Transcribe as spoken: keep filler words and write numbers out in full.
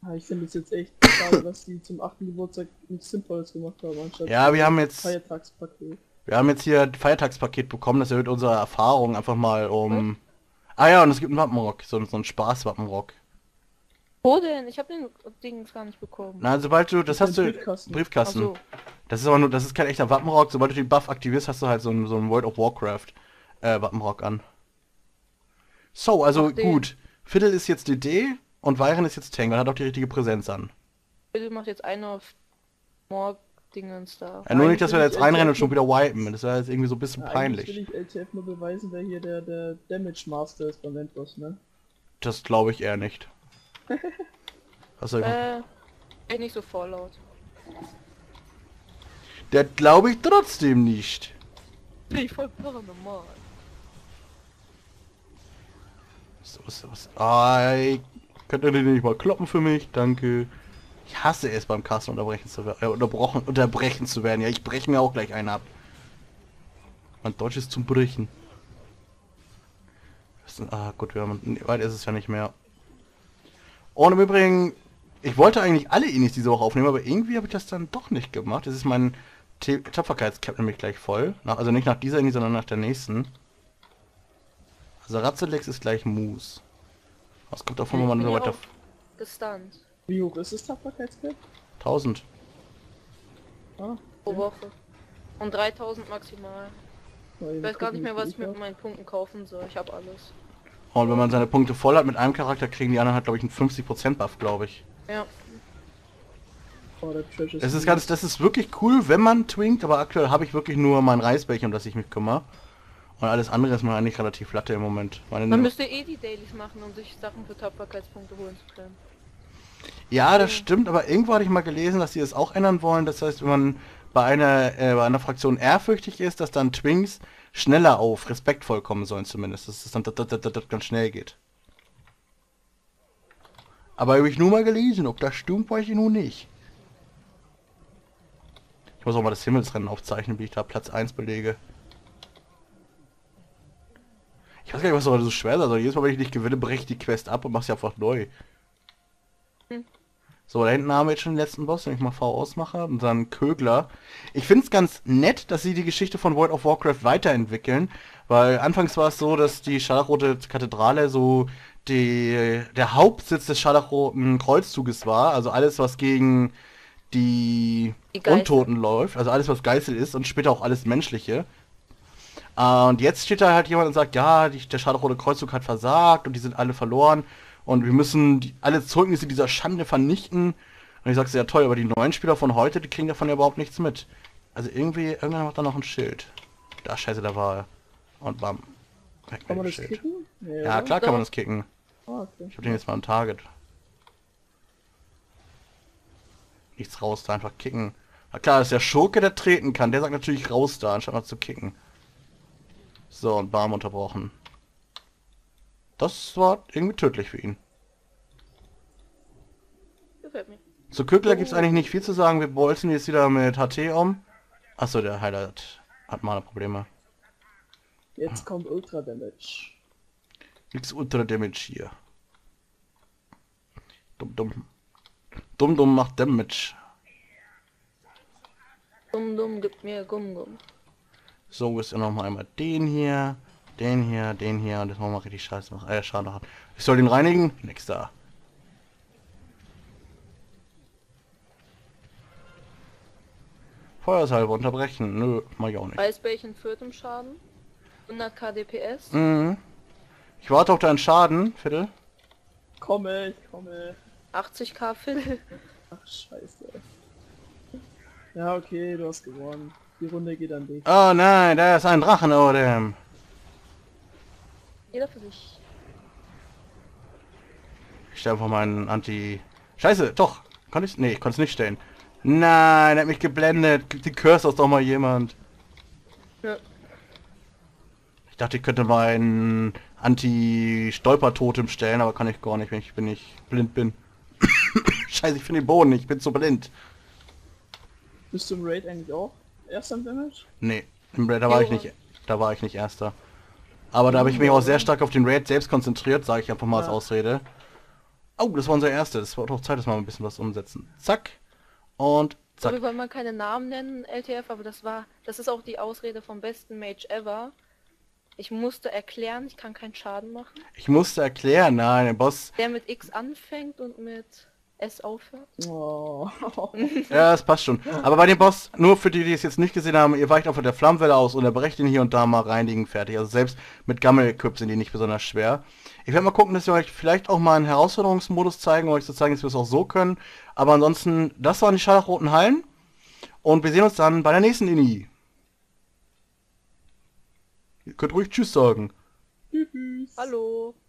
Ah, ich finde es jetzt echt schade, dass die zum achten Geburtstag nichts Sinnvolles gemacht haben, anstatt Ja, wir haben jetzt, Feiertagspaket. wir haben jetzt hier ein Feiertagspaket bekommen, das erhöht unsere Erfahrung einfach mal Was? um... Ah ja, und es gibt einen Wappenrock, so, so einen Spaß-Wappenrock. Wo denn? Ich habe den Ding gar nicht bekommen. Na, sobald du, das Das hast ist ein du, Briefkasten. Briefkasten. Achso. Das ist aber nur, das ist kein echter Wappenrock, sobald du den Buff aktivierst, hast du halt so einen, so einen World of Warcraft äh, Wappenrock an. So, also Ach, den. gut. Fiddle ist jetzt D D und Weiren ist jetzt Tank, und hat auch die richtige Präsenz an. Bitte macht jetzt eine auf Morg-Dingens da. Ja, nur nicht, dass wir da Eigentlich jetzt will ich einrennen und L T F schon wieder wipen. Das wäre jetzt irgendwie so ein bisschen Ja, eigentlich peinlich. will ich L T F nur beweisen, wer hier der, der Damage Master ist beim Endboss, ne? Das glaube ich eher nicht. Was soll ich Äh, ey, nicht so vorlaut. Der glaube ich trotzdem nicht. Bin ich voll paranormal. So, so, so. Ei, könnt ihr den nicht mal kloppen für mich? Danke. Ich hasse es beim Casten unterbrechen zu werden. Äh, unterbrochen, unterbrechen zu werden. Ja, ich breche mir auch gleich einen ab. Mein Deutsch ist zum Brechen. Das ist, ah, gut, wir haben, nee, weit ist es ja nicht mehr. Und im Übrigen, ich wollte eigentlich alle Inis diese Woche aufnehmen, aber irgendwie habe ich das dann doch nicht gemacht. Das ist mein T- Tapferkeitscap nämlich gleich voll. Nach, also nicht nach dieser Ini, sondern nach der nächsten. Also Ratzelex ist gleich Moose. Was kommt davon, wenn man Ich bin nur ja weiter... auch gestunt. Wie hoch ist das Tapferkeitsgeld? tausend. Ah, Pro Woche. Und dreitausend maximal. Ich weiß gar nicht mehr, was ich mit mir... meinen Punkten kaufen soll. Ich habe alles. Und wenn man seine Punkte voll hat mit einem Charakter, kriegen die anderen halt, glaube ich, einen fünfzig Prozent Buff, glaube ich. Ja. Oh, der Trash ist Das ist gut. ganz, das ist wirklich cool, wenn man twinkt, aber aktuell habe ich wirklich nur mein Reisbällchen, um das ich mich kümmere. Und alles andere ist mir eigentlich relativ flatte im Moment. Meine Man müsste eh die Dailies machen, um sich Sachen für Tapferkeitspunkte holen zu können. ja, das stimmt, aber irgendwo hatte ich mal gelesen, dass sie das auch ändern wollen. Das heißt, wenn man bei einer, äh, bei einer Fraktion ehrfürchtig ist, dass dann Twinks schneller auf respektvoll kommen sollen zumindest. Dass es dann dat, dat, dat, dat, dat ganz schnell geht. Aber habe ich nur mal gelesen, ob das stimmt, weiß ich nun nicht. Ich muss auch mal das Himmelsrennen aufzeichnen, wie ich da Platz eins belege. Ich weiß gar nicht, was so schwer ist. Also jedes Mal, wenn ich nicht gewinne, breche ich die Quest ab und mache sie einfach neu. Hm. So, da hinten haben wir jetzt schon den letzten Boss, den ich mal V ausmache. Und dann Kögler. Ich finde es ganz nett, dass sie die Geschichte von World of Warcraft weiterentwickeln. Weil anfangs war es so, dass die Scharlachrote Kathedrale so die, der Hauptsitz des Scharlachroten Kreuzzuges war. Also alles, was gegen die, Die Geißel. Untoten läuft. Also alles, was Geißel ist und später auch alles Menschliche. Uh, und jetzt steht da halt jemand und sagt, ja, die, der Scharlachrote Kreuzzug hat versagt und die sind alle verloren und wir müssen die, alle Zeugnisse dieser Schande vernichten. Und ich sag so, ja toll, aber die neuen Spieler von heute, die kriegen davon ja überhaupt nichts mit. Also irgendwie, irgendwann macht da noch ein Schild. Da scheiße, da war er. Und bam. Weg Kann man mit das dem Schild. kicken? Nee, Ja, oder? klar kann Doch. man das kicken. Ah, okay. Ich hab den jetzt mal am Target. Nichts raus da, einfach kicken. Na klar, das ist der Schurke, der treten kann. Der sagt natürlich raus da, anstatt mal zu kicken. So, und Bam unterbrochen. Das war irgendwie tödlich für ihn. Gefällt mir. Zu Kögler gibt es eigentlich nicht viel zu sagen. Wir bolzen jetzt wieder mit H T um. Achso, der Heiler hat, hat mal Probleme. Jetzt kommt Ultra Damage. Nix Ultra Damage hier. Dumm, dumm. Dumm, dumm macht Damage. Dumm, dumm, gib mir Gumm, Gumm. So, ist ja noch mal einmal den hier, den hier, den hier und das machen wir richtig scheiße. Äh, schade. Ich soll den reinigen? Nix da. Feuersalbe unterbrechen? Nö, mach ich auch nicht. Eisbärchen führt im Schaden. hundert K D P S. Mhm. Ich warte auf deinen Schaden, Viertel. Komme, ich komme. achtzig K Phil. Ach, scheiße. Ja, okay, du hast gewonnen. Die Runde geht an dich. Oh nein, da ist ein Drachenodem. Jeder für sich. Ich stelle einfach meinen Anti... Scheiße, doch. Konnte ich... Nee, ich konnte es nicht stellen. Nein, er hat mich geblendet. Die Curse aus doch mal jemand. Ja. Ich dachte, ich könnte meinen Anti-Stolpertotem stellen, aber kann ich gar nicht, wenn ich, wenn ich blind bin. Scheiße, ich finde den Boden nicht. Ich bin zu blind. Bist du im Raid eigentlich auch erst am Damage? Nee, im Raid, da war ich nicht... Da war ich nicht Erster. Aber da habe ich mich auch sehr stark auf den Raid selbst konzentriert, sage ich einfach mal als Ja. Ausrede. Oh, das war unser erster. Das war doch Zeit, dass wir mal ein bisschen was umsetzen. Zack. Und So, zack. wir wollen mal keine Namen nennen, L T F, aber das war, das ist auch die Ausrede vom besten Mage ever. Ich musste erklären, ich kann keinen Schaden machen. Ich musste erklären, nein, der Boss... Der mit X anfängt und mit S aufhört. Oh. Ja, das passt schon. Aber bei dem Boss, nur für die, die es jetzt nicht gesehen haben, ihr weicht einfach der Flammenwelle aus und er brecht ihn hier und da mal reinigen, fertig. Also selbst mit Gammel-Equip sind die nicht besonders schwer. Ich werde mal gucken, dass wir euch vielleicht auch mal einen Herausforderungsmodus zeigen, um euch zu zeigen, dass wir es auch so können. Aber ansonsten, das waren die scharlachroten Hallen. Und wir sehen uns dann bei der nächsten Ini. Ihr könnt ruhig Tschüss sagen. Hallo.